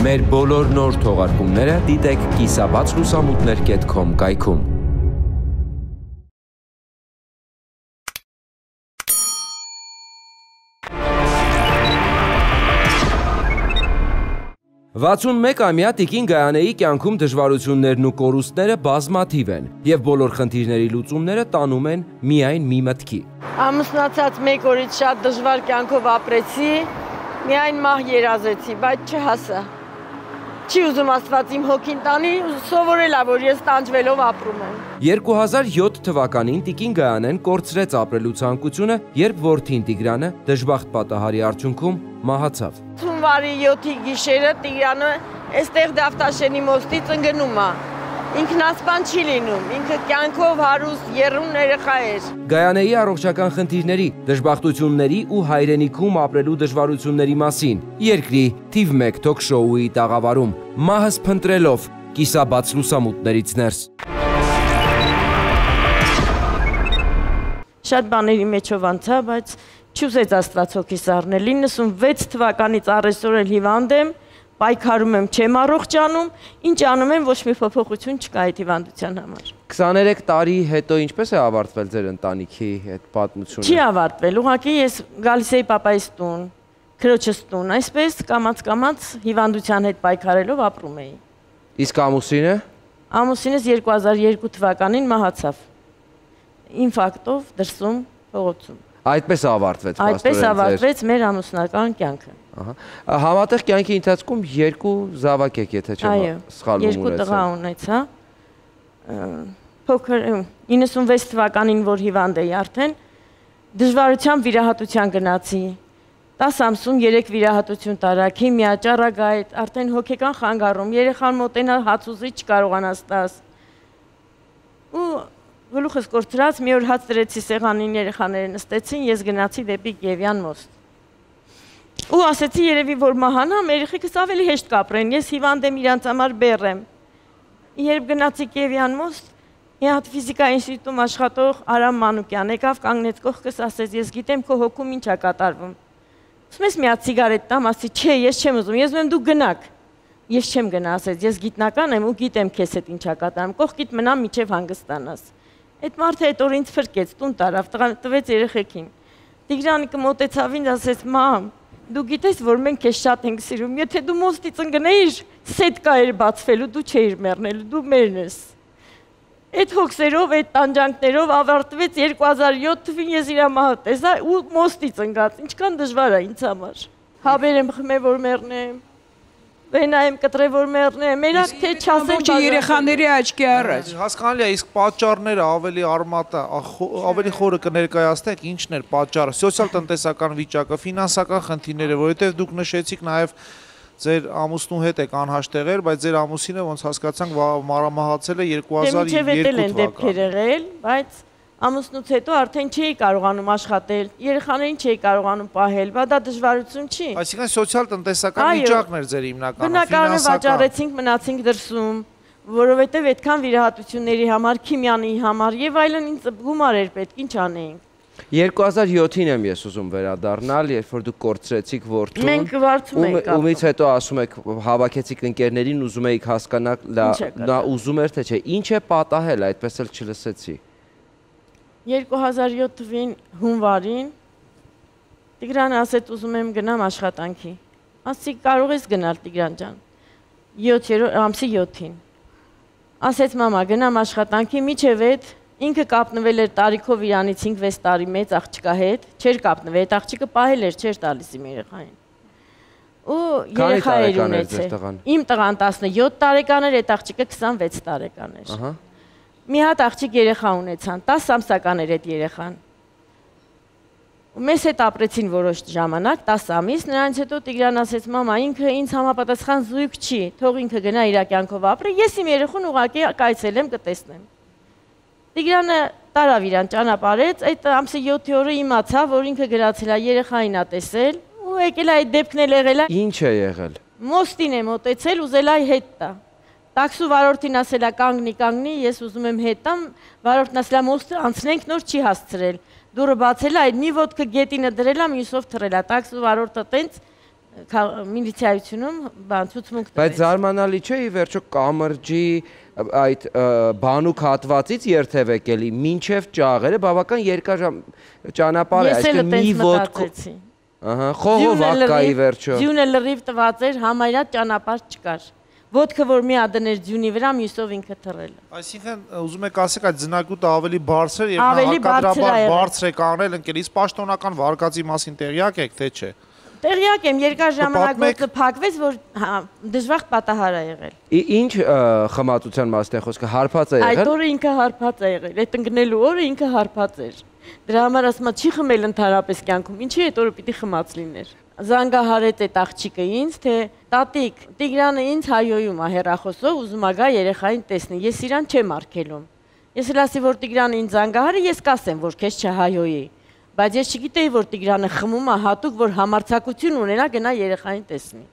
Մեր բոլոր նոր թողարկումները դիտեք կիսաբացլուսամուտներ.com կայքում։ ամյա Տիկին Գայանեի կյանքում դժվարություններն ու կորուստները բազմաթիվ են և բոլոր խնդիրների լուծումները տանում են միայն մի մտքի։ Ամուսնացած մեկ օրից շատ դժվար կյանքով ապրեցի, միայն մահ երազեցի, բայց չհասա։ Չի ուզում Աստված իմ հոգին տանի, սովորել է, որ ես տանջվելով ապրում եմ։ 2007 թվականին Տիկին Գայանեն կորցրեց ապրելու ցանկությունը, երբ որդին Տիգրանը դժբախտ պատահարի արդյունքում մահացավ։ Հունվարի 7-ի գիշերը Տիգրանը այստեղ Դավթաշենի մոստից ընկնում է։ Ինքնասպան չի լինում, ինքը կյանքով հարուստ եռուն երեխա էր։ Գայանեի առողջական խնդիրների, դժբախտությունների ու հայրենիքում ապրելու դժվարությունների մասին երկրի թիվ 1 թոք-շոուի տաղավարում, մահս փնտրելով կիսաբաց լուսամուտներից ներս։ Շատ բաների մեջով անցա, բայց չուզեց Աստված հոգիս առնել։ 96 թվականից առեսօր էլ հիվանդ եմ, պայքարում եմ, չեմ առողջանում, ինչ անում եմ, ոչ մի փոփոխություն չկա այդ հիվանդության համար։ 23 տարի հետո ինչպես է ավարտվել ձեր ընտանիքի այդ պատմությունը։ Չի ավարտվել, ուղղակի ես գալիս էի պապայիս տուն, քրոջս տուն, այսպես կամաց-կամաց հիվանդության հետ պայքարելով ապրում էի։ Իսկ ամուսինը։ Ամուսինս 2002 թվականին մահացավ։ Ինֆարկտով դրսում փողոցում։ Այդպես ավարտվեց փաստորեն։ Այդպես ավարտվեց մեր ամուսնական կյանքը։ Համատեղ կյանքի ընթացքում 2 զավակ եք, եթե չեմ սխալվում ունեցել։ 2 տղա ունեցա։ Փոքր 96 թվականին, որ հիվանդ էի արդեն, դժվարությամբ վիրահատության գնացի։ 10 ամսում 3 վիրահատություն տարա, քիմիա, ճառագայթ, արդեն հոգեկան խանգարում, երեխան մոտենալ հաց ուզի չկարողանաս տաս։ Ու գլուխս կորցրած, մի օր հաց դրեցի սեղանին, երեխաները նստեցին, ես գնացի դեպի Գևյան մոստ։ Ու ասեցի երևի, որ մահանամ, երեխեքս ավելի հեշտ կապրեն, ես հիվանդ եմ, իրանց համար բեռ եմ։ Երբ գնացի Գևյան մոստ, մի հատ ֆիզիկա ինստիտուտում աշխատող Արամ Մանուկյան եկավ, կանգնեց կողքս, ասեց, ես գիտեմ քո հոգում ինչ է կատարվում։ Ասում ես մի հատ սիգարետ տամ, ասի, չէ, ես չեմ ուզում, ես ուզում եմ դու գնաք։ Ես չեմ գնա, ասեց, ես գիտնական եմ ու գիտեմ քեզ հետ ինչ է կատարվում, կողքիդ մնամ մինչև հանգստանաս։ Այդ մարդը այդ օր ինձ փրկեց, տուն տարավ, տվեց երեխեքին։ Տիգրանիկը մոտեցավ ինձ, ասեց, մամ, դու գիտես, որ մենք քեզ շատ ենք սիրում, եթե դու մոստից ընկնեիր, սետկա էր բացվելու, դու չէիր մեռնելու, դու մերն ես։ Այդ հոգսերով, այդ տանջանքներով ավարտվեց 2007 թվին ես իր մահը տեսա ու մոստից ընկած, ինչքան դժվար է ինձ համար։ Հավեր եմ խմել, որ մեռնեմ, վենայեմ կտրե, որ մեռնեմ, մերակ թե չասեմ երեխաների աչքի առաջ։ Հասկանալի է, իսկ պատճառները ավելի արմատ է, ավելի խորը կներկայացնեք, ինչն էր պատճառը, սոցիալ-տնտեսական վիճակը, ֆինանսական խնդիրները, որովհետև դուք նշեցիք նաև ձեր ամուսնու հետ եք անհաշտեղել, բայց ձեր ամուսինը ոնց հասկացանք մահացել է 2002 թվականին, բայց ամուսնուց հետո արդեն չէի կարողանում աշխատել, երեխաներին չէի կարողանում պահել, բա դա դժվարություն չի։ Այսինքն սոցիալ-տնտեսական վիճակն էր ձեր հիմնականը, բնակարանը վաճառեցինք, մնացինք դրսում, որովհետև այդքան վիրահատությունների համար, քիմիանի համար եւ այլն ինձ գումար էր պետք, ինչ անեինք։ 2007-ին եմ ես ուզում վերադառնալ, երբ որ դուք կորցրեցիք որդուն։ Մենք վարձում էինք։ Ումից հետո ասում եք հավաքեցիք ընկերներին, ուզում էիք հասկանալ, նա ուզում էր թե չէ, ինչ է պատահել, այդպես էլ չլսեցի։ 2007 թվին հունվարին Տիգրանը ասեց ուզում եմ գնամ աշխատանքի։ Ասի կարող ես գնալ Տիգրան ջան։ 7-ամսի 7-ին։ Ասեց մամա գնամ աշխատանքի, միջև այդ ինքը կապնվել էր տարիքով իրանից 5-6 տարի մեծ աղջկա հետ, չէր կապնվել, այդ աղջիկը պահել էր, չէր տալիս իմ երեխային։ Ու երեխա էր ունեցել։ Իմ տղան 17 տարեկան էր, այդ աղջիկը 26 տարեկան էր։ Մի հատ աղջիկ երեխա ունեցան, 10 ամսական էր այդ երեխան։ Մեզ հետ ապրեցին որոշ ժամանակ, 10 ամիս, նրանից հետո Տիգրան ասեց, մամա, ինքը ինձ համապատասխան զույգ չի, թող ինքը գնա իր կյանքով ապրի, ես իմ երեխուն ուղղակի կայցելեմ կտեսնեմ։ Տիգրանը տարավ իրան ճանապարհեց, այդ ամսի 7-ի օրը իմացավ, որ ինքը գնացել է երեխային ա տեսել, ու եկել է այդ դեպքն էլ եղել է։ Ինչ է եղել։ Մոստին է մոտեցել, ուզել է հետ տա։ Տաքսու վարորդին ասել է կանգնի, ես ուզում եմ հետ տամ, վարորդն ասել է մոստը անցնենք նոր չի հասցրել։ Դուրը բացել է, այդ մի ոտքը գետինը դրել է, մյուսով թռել է, տաքսու վարորդը տենց միլիցիայությունում բան ցուցմունք տվեց։ Բայց զարմանալի չէ ի վերջո կամրջի այդ բանուկ հատվածից երթևեք էլի մինչև ճաղերը բավական երկար ճանապարհ է, այսինքն մի ոտք ահա խողովակ կա ի վերջո։ Ձյունը լրիվ տված էր, համարյա ճանապարհ չկար։ Ոտքը որ մի ադներ ձյունի վրա, մյուսով ինքը թռել։ Այսինքն ուզում եք ասեք այդ ձնակուտը ավելի բարձր եւ նա հակադրաբար բարձր է կանել ընկերից պաշտոնական վարկածի մասին տեղյակ եք թե չէ։ Տեղյակ եմ, երկար ժամանակ ոտքը փակվեց, որ դժվար պատահար է եղել։ Ինչ խմացության մասն է խոսքը, հարբած է եղել։ Այդ օրը ինքը հարբած է եղել, այդ ընկնելու օրը ինքը հարբած էր։ Դրա համար ասում եմ, չի խմել ընդհանրապես կյանքում, ինչի այդ օրը պիտի խմած լիներ։ Զանգահարեց այդ աղջիկը ինձ, թե տատիկ, Տիգրանը ինձ հայոյում է հեռախոսով, ուզում է գա երեխային տեսնի, ես իրան չեմ արգելում։ Ես էլ ասի, որ Տիգրանը ինձ զանգահարի, ես կասեմ, որ քեզ չհայոյի։ Բայց ես չգիտեի, որ Տիգրանը խմում է հատուկ, որ համարձակություն ունենա գնա երեխային տեսնի։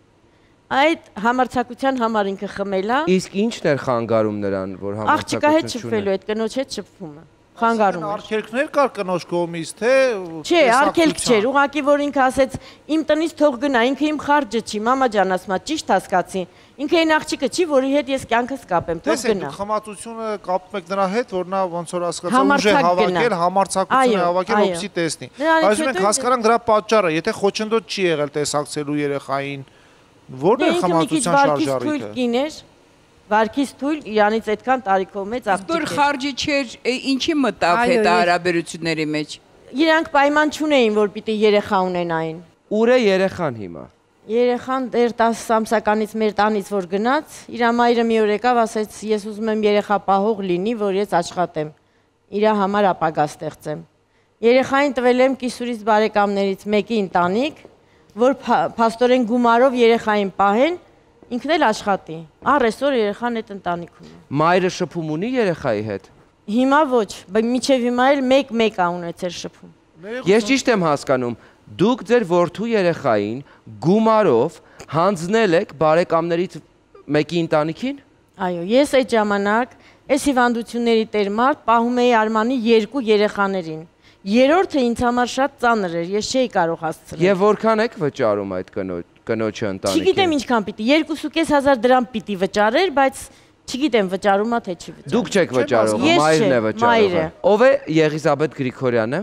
Այդ համարձակության համար ինքը խմել է։ Իսկ ի՞նչն էր խանգարում նրան, որ աղջիկա հետ շփվելու, այդ կնոջ հետ շփվում է։ Խանգարում էր։ Արգելքներ կար կնոջ կողմից, թե չէ, արգելք չէր, ուղղակի որ ինքը ասեց, իմ տնից թող գնա, ինքը իմ խարջը չի, մամա ջան, ասում է, ճիշտ հասկացի։ Ինքը այն աղջիկը չի, որի հետ ես կյանքս կապեմ, թող գնա։ Տեսեք, խմացությունը կապում եք նրա հետ, որ նա ոնց որ հասկացա ուժ է հավաքել, համարձակություն է հավաքել, որպեսզի տեսնի։ Բայց մենք հասկանանք դրա պատճառը, եթե խոչընդոտ չի եղել տեսակցելու երեխային, ո՞րն է խմացության շարժառիթը։ Վարքից թույլ իրանից այդքան տարիքով մեծ աղջիկ էր։ Որ խարջի չէր, ինչի մտավ հետ հարաբերությունների մեջ։ Իրանք պայման չունեին, որ պիտի երեխա ունենային։ Ուր է երեխան հիմա։ Երեխան դեռ 10 ամսականից մեր տանից որ գնաց, իր մայրը մի օր եկավ, ասեց, ես ուզում եմ երեխա պահող լինի, որ ես աշխատեմ։ Իր համար ապագա ստեղծեմ։ Երեխային տվել եմ կիսուրից բարեկամներից մեկի ընտանիք, որ փաստորեն գումարով երեխային պահեն, ինքն էլ աշխատի։ Առեսօր երեխան այդ ընտանիքում է։ Մայրը շփում ունի երեխայի հետ։ Հիմա ոչ, բայց մինչև հիմա էլ մեկ ա ունեցել շփում։ Ես ճիշտ եմ հասկանում, դուք ձեր որդու երեխային գումարով հանձնել եք բարեկամներից մեկի ընտանիքին։ Այո, ես այդ ժամանակ այս հիվանդությունների տեր մարդ պահում էի Արմանի 2 երեխաներին։ Երրորդը ինձ համար շատ ծանր էր, ես չէի կարող հասցնել։ Եվ որքան եք վճարում այդ կնոջը ընտանիքին։ Չգիտեմ ինչքան պիտի, 2.500 դրամ պիտի վճարեր, բայց չգիտեմ վճարում ա թե չի վճարում։ Դուք չեք վճարում, մայրն է վճարում։ Ով է Եղիսաբեթ Գրիգորյանը։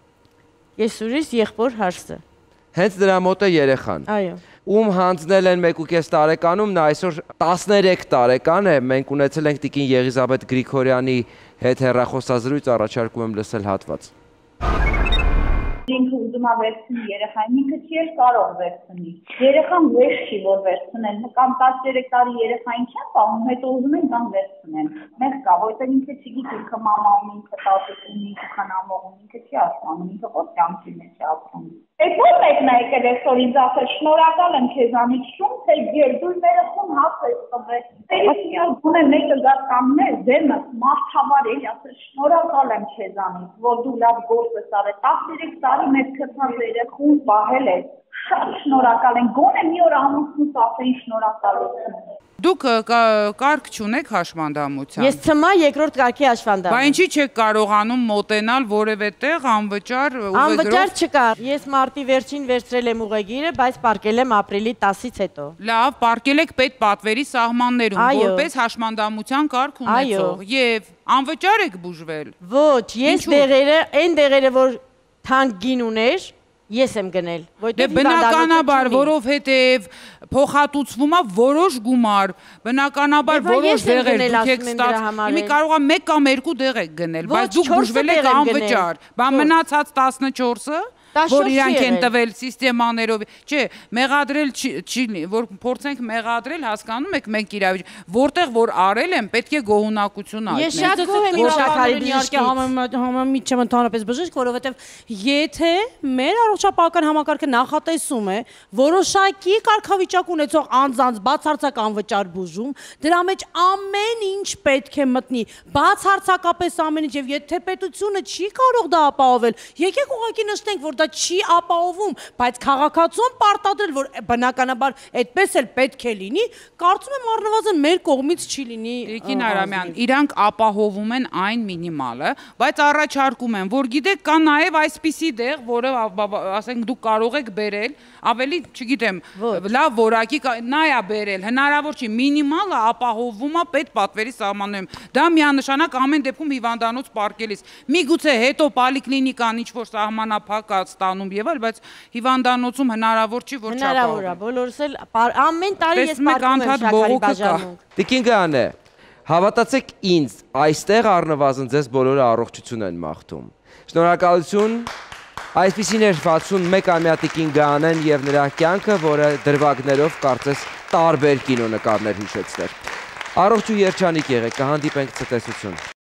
Եսուրիս եղբոր Հարսը։ Հենց դրա մոտ է երեխան։ Այո։ Ում հանձնել են 1.5 տարեկանում, նա այսօր 13 տարեկան է, մենք ունեցել ենք տիկին Եղիսաբեթ Գրիգորյանի հետ հեռախոսազրույց, առաջարկում եմ լսել հատված։ Ինքը ուզում է վերցնի երեխային, ինքը չի էլ կարող վերցնի։ Երեխան վեշ չի, որ վերցնեն, կամ 13 տարի երեխային չեն պահում, հետո ուզում են կան վերցնեն։ Մեկ կա, որտեղ ինքը չգիտի, ինքը մաման, ինքը տատիկին, ինքը խնամողում, ինքը չի ասանում, ինքը ոչ կյանքի մեջ է ապրում։ Այդ ո՞ր մեկն է եկել այսօր ինձ ասել, շնորհակալ եմ քեզանից շուն, թե դու երեխուն հաց ես տվել։ Տերիստիալ գոնե մեկը գա կանգնել դեմս մարդավար էլի, ասել շնորհակալ եմ քեզանից, որ դու լավ գործ ես արել։ 13 տարի մեծ քթած երեխուն պահել ես։ Շատ շնորհակալ եմ, գոնե մի օր ամուսնուս ասեին շնորհակալություն։ Դուք կարգ չունեք հաշմանդամության։ Ես ցմա երկրորդ կարգի հաշվանդամ։ Բա ինչի չեք կարողանում մոտենալ որևէ տեղ անվճար ուղեգրով։ Անվճար չկա։ Ես մարտի վերջին վերցրել եմ ուղեգիրը, բայց պարկել եմ ապրիլի 10-ից հետո։ Լավ, պարկել եք պետպատվերի սահմաններում, որպես հաշմանդամության կարգ ունեցող, եւ անվճար եք բուժվել։ Ոչ, ես դեղերը, այն դեղերը, որ թանկ գին ուներ, ես եմ գնել, որտեղ բնականաբար, որովհետև փոխհատուցվում է որոշ գումար, բնականաբար որոշ դեղեր դուք եք ստացել։ Իմի կարող է 1 կամ 2 դեղ եք գնել, բայց դուք բուժվել եք անվճար։ Բա մնացած 14-ը որ իրանք են տվել սիստեմաներով, չէ, մեղադրել չի, որ փորձենք մեղադրել, հասկանում եք մենք իրավիճ, որտեղ որ արել են, պետք է գոհունակություն հայտնել։ Ես շատ գոհ եմ Շաքարի իհարկե համամիջ չեմ ընդհանրապես բժիշկ, որովհետև եթե մեր առողջապահական համակարգը նախատեսում է որոշակի կարգավիճակ ունեցող անձանց բացարձակ անվճար բուժում, դրա մեջ ամեն ինչ պետք է մտնի, բացարձակապես ամեն ինչ, եւ եթե պետությունը չի կարող դա ապահովել, եկեք ուղղակի նշենք, որ դա սա չի ապահովում, բայց քաղաքացուն պարտադրել, որ բնականաբար այդպես էլ պետք է լինի, կարծում եմ առնվազն մեր կողմից չի լինի։ Տիկին Արամյան, իրանք ապահովում են այն մինիմալը, բայց առաջարկում են, որ գիտեք, կա նաև այսպիսի դեղ, որը ասենք դուք կարող եք բերել, ավելի, չգիտեմ, լավ որակի նա է բերել, հնարավոր չի, մինիմալը ապահովում է պետպատվերի սահմաններում։ Դա միանշանակ ամեն դեպքում հիվանդանոց պարկելիս։ Միգուցե հետո պոլիկլինիկան ինչ-որ սահմանափակ է ստանում եւ այլ, բայց հիվանդանոցում հնարավոր չի, որ չապահովի։ Հնարավոր է, բոլորս էլ ամեն տարի ես պարկում եմ շաքարի բաժանում։ Տիկին Գայանե, հավատացեք ինձ, այստեղ առնվազն ձեզ բոլորը առողջություն են մաղթում։ Շնորհակալություն։ Այսպիսին էր 61-ամյա Տիկին Գայանեն եւ նրա կյանքը, որը դրվագներով կարծես տարբեր կինոնկարներ հիշեցներ։ Առողջ ու երջանիկ եղեք, կհանդիպենք ցտեսություն։